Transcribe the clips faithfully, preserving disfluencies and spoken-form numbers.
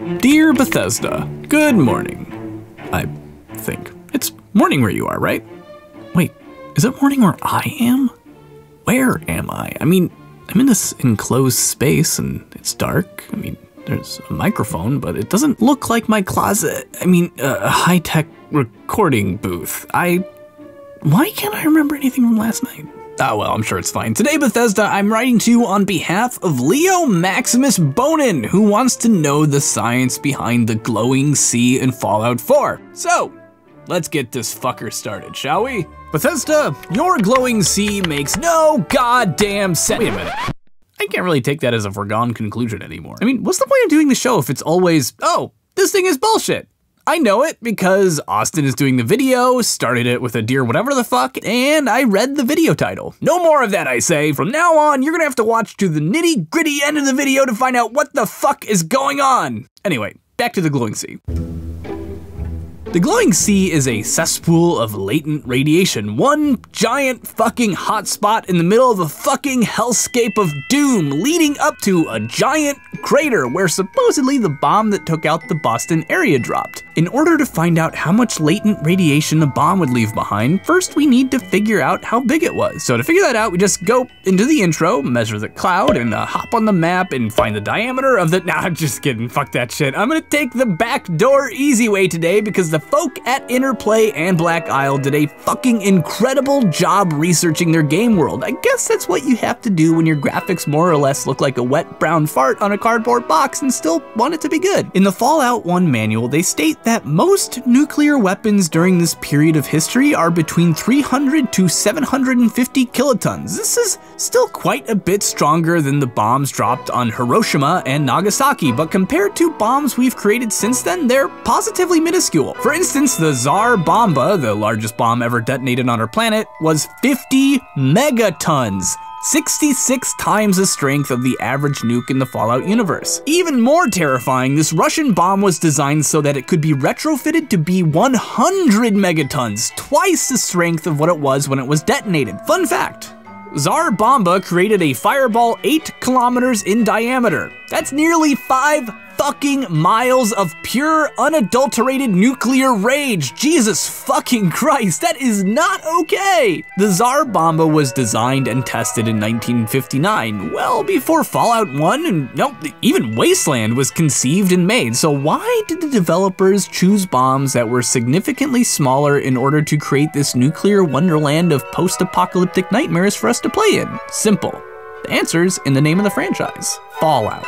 Dear Bethesda, good morning. I think. It's morning where you are, right? Wait, is it morning where I am? Where am I? I mean, I'm in this enclosed space and it's dark. I mean, there's a microphone, but it doesn't look like my closet. I mean, uh, a high-tech recording booth. I... Why can't I remember anything from last night? Oh well, I'm sure it's fine. Today, Bethesda, I'm writing to you on behalf of Leo Maximus Bonin, who wants to know the science behind the glowing sea in Fallout four. So, let's get this fucker started, shall we? Bethesda, your glowing sea makes no goddamn sense. Wait a minute. I can't really take that as a foregone conclusion anymore. I mean, what's the point of doing the show if it's always, oh, this thing is bullshit? I know it because Austin is doing the video, started it with a dear whatever the fuck, and I read the video title. No more of that, I say. From now on, you're gonna have to watch to the nitty gritty end of the video to find out what the fuck is going on. Anyway, back to the glowing sea. The glowing sea is a cesspool of latent radiation, one giant fucking hotspot in the middle of a fucking hellscape of doom, leading up to a giant crater where supposedly the bomb that took out the Boston area dropped. In order to find out how much latent radiation a bomb would leave behind, first we need to figure out how big it was. So to figure that out, we just go into the intro, measure the cloud, and uh, hop on the map and find the diameter of the, nah, I'm just kidding, fuck that shit. I'm gonna take the back door easy way today because the folk at Interplay and Black Isle did a fucking incredible job researching their game world. I guess that's what you have to do when your graphics more or less look like a wet brown fart on a cardboard box and still want it to be good. In the Fallout one manual, they state that most nuclear weapons during this period of history are between three hundred to seven hundred fifty kilotons. This is still quite a bit stronger than the bombs dropped on Hiroshima and Nagasaki, but compared to bombs we've created since then, they're positively minuscule. For instance, the Tsar Bomba, the largest bomb ever detonated on our planet, was fifty megatons. sixty-six times the strength of the average nuke in the Fallout universe. Even more terrifying, this Russian bomb was designed so that it could be retrofitted to be one hundred megatons, twice the strength of what it was when it was detonated. Fun fact, Tsar Bomba created a fireball eight kilometers in diameter. That's nearly five fucking miles of pure, unadulterated nuclear rage. Jesus fucking Christ, that is not okay. The Tsar Bomba was designed and tested in nineteen fifty-nine, well before Fallout one and no, even Wasteland was conceived and made. So why did the developers choose bombs that were significantly smaller in order to create this nuclear wonderland of post-apocalyptic nightmares for us to play in? Simple. The answer's in the name of the franchise, Fallout.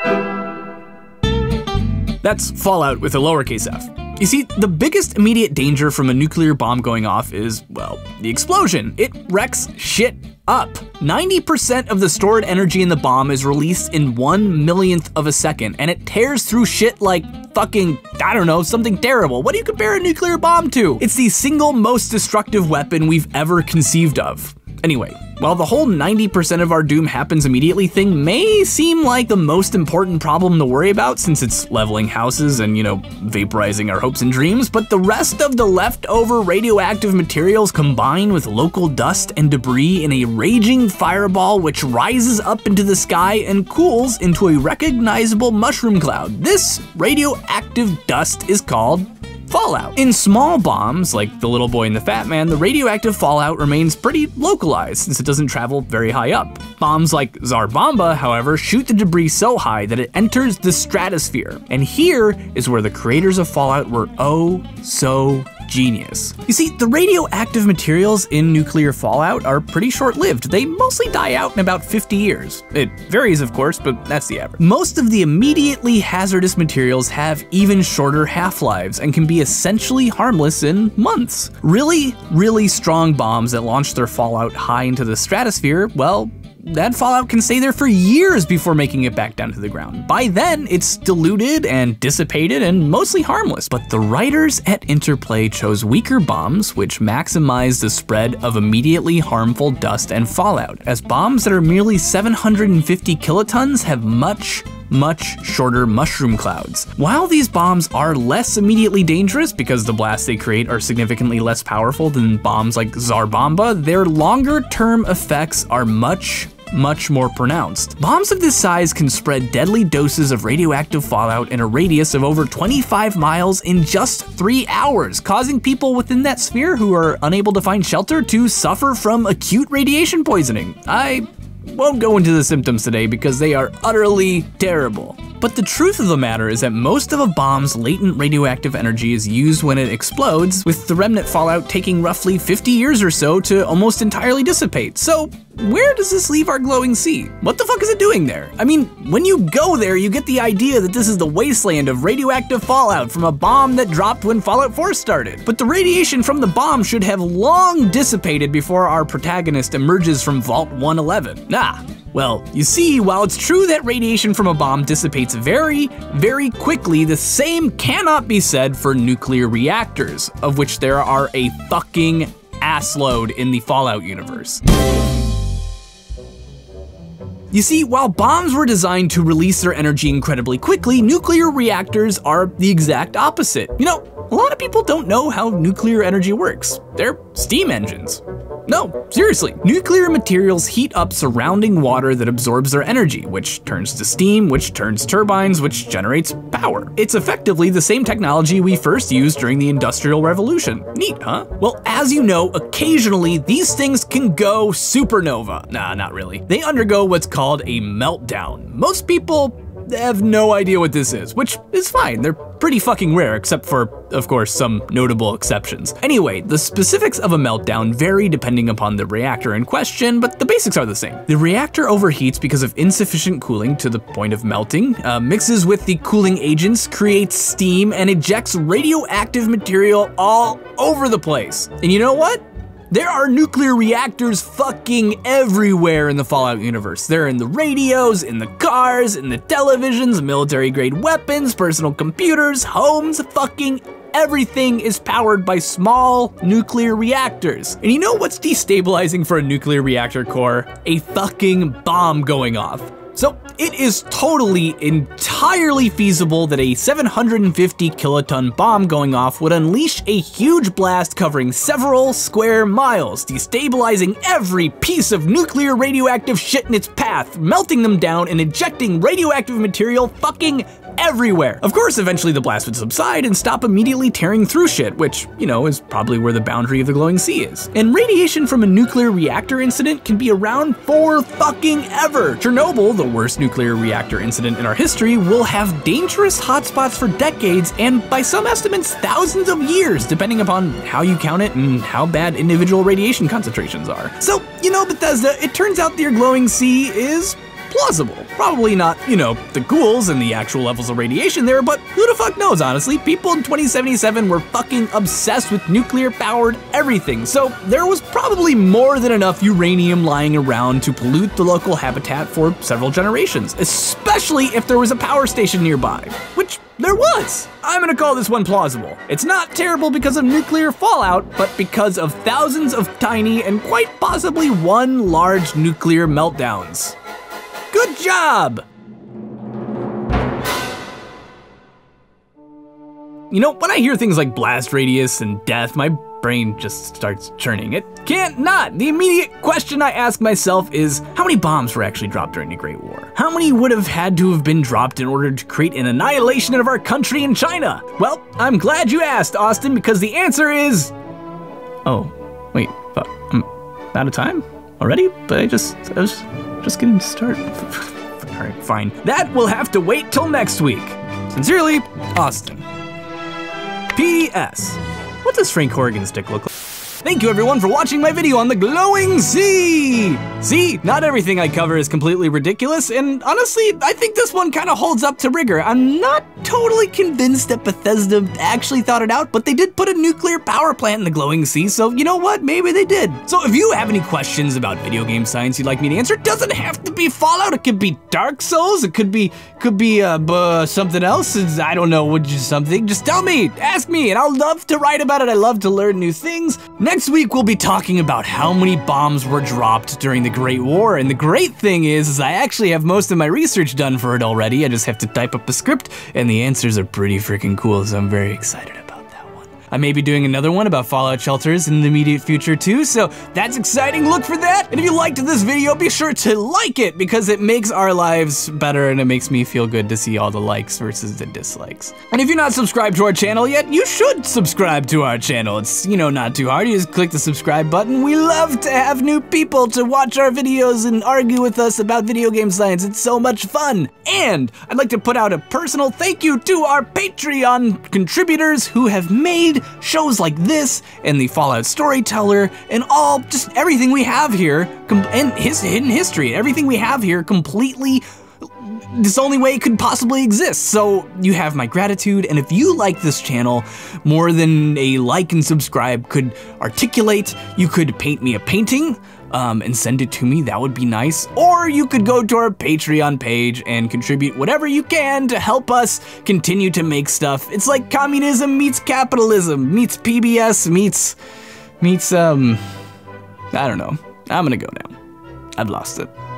That's Fallout with a lowercase f. You see, the biggest immediate danger from a nuclear bomb going off is, well, the explosion. It wrecks shit up. ninety percent of the stored energy in the bomb is released in one millionth of a second, and it tears through shit like fucking, I don't know, something terrible. What do you compare a nuclear bomb to? It's the single most destructive weapon we've ever conceived of. Anyway, while the whole ninety percent of our doom happens immediately thing may seem like the most important problem to worry about since it's leveling houses and, you know, vaporizing our hopes and dreams, but the rest of the leftover radioactive materials combine with local dust and debris in a raging fireball which rises up into the sky and cools into a recognizable mushroom cloud. This radioactive dust is called fallout. In small bombs, like the little boy and the fat man, the radioactive fallout remains pretty localized since it doesn't travel very high up. Bombs like Tsar Bomba, however, shoot the debris so high that it enters the stratosphere. And here is where the creators of Fallout were oh so genius. You see, the radioactive materials in nuclear fallout are pretty short-lived. They mostly die out in about fifty years. It varies, of course, but that's the average. Most of the immediately hazardous materials have even shorter half-lives and can be essentially harmless in months. Really, really strong bombs that launch their fallout high into the stratosphere, well, that fallout can stay there for years before making it back down to the ground. By then, it's diluted and dissipated and mostly harmless. But the writers at Interplay chose weaker bombs, which maximize the spread of immediately harmful dust and fallout, as bombs that are merely seven hundred fifty kilotons have much, much shorter mushroom clouds. While these bombs are less immediately dangerous because the blasts they create are significantly less powerful than bombs like Tsar Bomba, their longer term effects are much, much more pronounced. Bombs of this size can spread deadly doses of radioactive fallout in a radius of over twenty-five miles in just three hours, causing people within that sphere who are unable to find shelter to suffer from acute radiation poisoning. I won't go into the symptoms today because they are utterly terrible. But the truth of the matter is that most of a bomb's latent radioactive energy is used when it explodes, with the remnant fallout taking roughly fifty years or so to almost entirely dissipate. So where does this leave our glowing sea? What the fuck is it doing there? I mean, when you go there, you get the idea that this is the wasteland of radioactive fallout from a bomb that dropped when Fallout four started. But the radiation from the bomb should have long dissipated before our protagonist emerges from Vault one eleven. Nah. Well, you see, while it's true that radiation from a bomb dissipates very, very quickly, the same cannot be said for nuclear reactors, of which there are a fucking assload in the Fallout universe. You see, while bombs were designed to release their energy incredibly quickly, nuclear reactors are the exact opposite. You know, a lot of people don't know how nuclear energy works. They're steam engines. No, seriously, nuclear materials heat up surrounding water that absorbs their energy, which turns to steam, which turns turbines, which generates power. It's effectively the same technology we first used during the Industrial Revolution. Neat, huh? Well, as you know, occasionally these things can go supernova. Nah, not really. They undergo what's called a meltdown. Most people have no idea what this is, which is fine. They're pretty fucking rare, except for, of course, some notable exceptions. Anyway, the specifics of a meltdown vary depending upon the reactor in question, but the basics are the same. The reactor overheats because of insufficient cooling to the point of melting, uh, mixes with the cooling agents, creates steam, and ejects radioactive material all over the place. And you know what? There are nuclear reactors fucking everywhere in the Fallout universe. They're in the radios, in the cars, in the televisions, military-grade weapons, personal computers, homes, fucking everything is powered by small nuclear reactors. And you know what's destabilizing for a nuclear reactor core? A fucking bomb going off. So it is totally, entirely feasible that a seven hundred fifty kiloton bomb going off would unleash a huge blast covering several square miles, destabilizing every piece of nuclear radioactive shit in its path, melting them down and ejecting radioactive material fucking everywhere. Of course, eventually the blast would subside and stop immediately tearing through shit, which, you know, is probably where the boundary of the glowing sea is. And radiation from a nuclear reactor incident can be around for fucking ever. Chernobyl, the worst nuclear reactor incident in our history, will have dangerous hotspots for decades and, by some estimates, thousands of years, depending upon how you count it and how bad individual radiation concentrations are. So, you know, Bethesda, it turns out that your glowing sea is plausible. Probably not, you know, the ghouls and the actual levels of radiation there, but who the fuck knows, honestly? People in twenty seventy-seven were fucking obsessed with nuclear-powered everything, so there was probably more than enough uranium lying around to pollute the local habitat for several generations, especially if there was a power station nearby, which there was. I'm gonna call this one plausible. It's not terrible because of nuclear fallout, but because of thousands of tiny and quite possibly one large nuclear meltdowns. Good job! You know, when I hear things like blast radius and death, my brain just starts churning. It can't not. The immediate question I ask myself is, how many bombs were actually dropped during the Great War? How many would have had to have been dropped in order to create an annihilation of our country in China? Well, I'm glad you asked, Austin, because the answer is... Oh, wait, but I'm out of time already? But I just, I was just getting started. All right, fine. That will have to wait till next week. Sincerely, Austin. P S What does Frank Horrigan's dick look like? Thank you everyone for watching my video on the glowing sea! See, not everything I cover is completely ridiculous, and honestly, I think this one kind of holds up to rigor. I'm not totally convinced that Bethesda actually thought it out, but they did put a nuclear power plant in the glowing sea, so you know what, maybe they did. So if you have any questions about video game science you'd like me to answer, it doesn't have to be Fallout, it could be Dark Souls, it could be, could be uh, uh, something else, it's, I don't know, what just something, just tell me, ask me, and I'll love to write about it, I love to learn new things. Next week, we'll be talking about how many bombs were dropped during the Great War, and the great thing is, is I actually have most of my research done for it already. I just have to type up a script, and the answers are pretty freaking cool, so I'm very excited about that one. I may be doing another one about Fallout Shelters in the immediate future too, so that's exciting, look for that! And if you liked this video, be sure to like it, because it makes our lives better and it makes me feel good to see all the likes versus the dislikes. And if you're not subscribed to our channel yet, you should subscribe to our channel. It's, you know, not too hard, you just click the subscribe button. We love to have new people to watch our videos and argue with us about video game science. It's so much fun. And I'd like to put out a personal thank you to our Patreon contributors who have made shows like this and the Fallout Storyteller and all, just everything we have here, and his hidden history, everything we have here completely, this only way it could possibly exist. So you have my gratitude, and if you like this channel more than a like and subscribe could articulate, you could paint me a painting um, and send it to me, that would be nice. Or you could go to our Patreon page and contribute whatever you can to help us continue to make stuff. It's like communism meets capitalism, meets P B S, meets, meets, um, I don't know. I'm gonna go now. I've lost it.